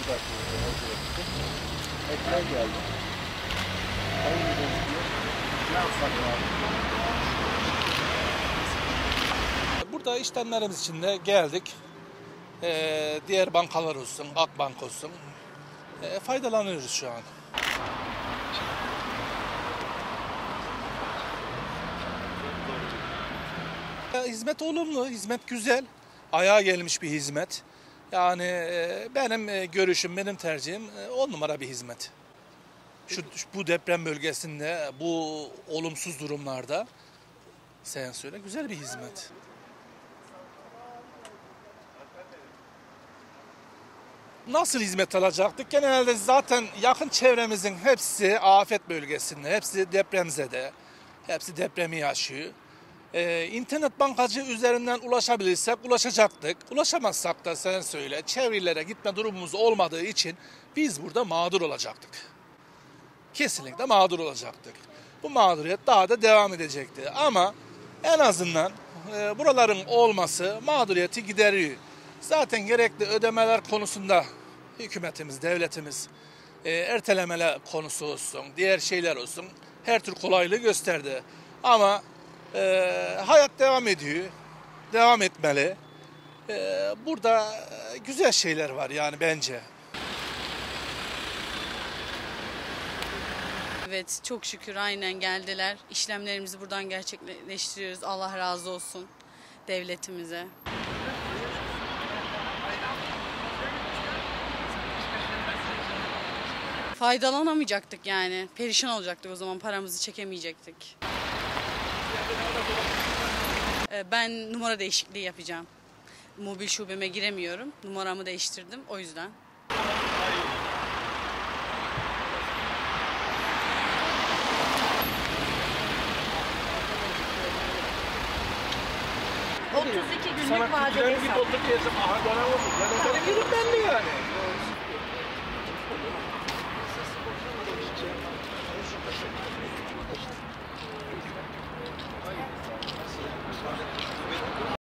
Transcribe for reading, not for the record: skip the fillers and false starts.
Ekler geldi. Ne yapsak abi? Burada işlemlerimiz için de geldik. Diğer bankalar olsun, Akbank olsun. Faydalanıyoruz şu an. Hizmet olumlu, hizmet güzel. Ayağa gelmiş bir hizmet. Yani benim görüşüm, benim tercihim 10 numara bir hizmet. Bu deprem bölgesinde, bu olumsuz durumlarda sen söyle güzel bir hizmet. Nasıl hizmet alacaktık? Genelde zaten yakın çevremizin hepsi afet bölgesinde, hepsi depremzede, hepsi depremi yaşıyor. İnternet bankacı üzerinden ulaşabilirsek ulaşacaktık. Ulaşamazsak da sen söyle çevrelere gitme durumumuz olmadığı için biz burada mağdur olacaktık. Kesinlikle mağdur olacaktık. Bu mağduriyet daha da devam edecekti. Ama en azından buraların olması mağduriyeti gideriyor. Zaten gerekli ödemeler konusunda hükümetimiz, devletimiz ertelemeler konusu olsun, diğer şeyler olsun her tür kolaylığı gösterdi. Ama hayat devam ediyor, devam etmeli. Burada güzel şeyler var yani bence. Evet, çok şükür aynen geldiler. İşlemlerimizi buradan gerçekleştiriyoruz. Allah razı olsun devletimize. Faydalanamayacaktık yani. Perişan olacaktık o zaman, paramızı çekemeyecektik. Ben numara değişikliği yapacağım. Mobil şubeme giremiyorum. Numaramı değiştirdim o yüzden. Sana günlük vadeli hesap. Aha bana oldu. Benim yerim belli yani.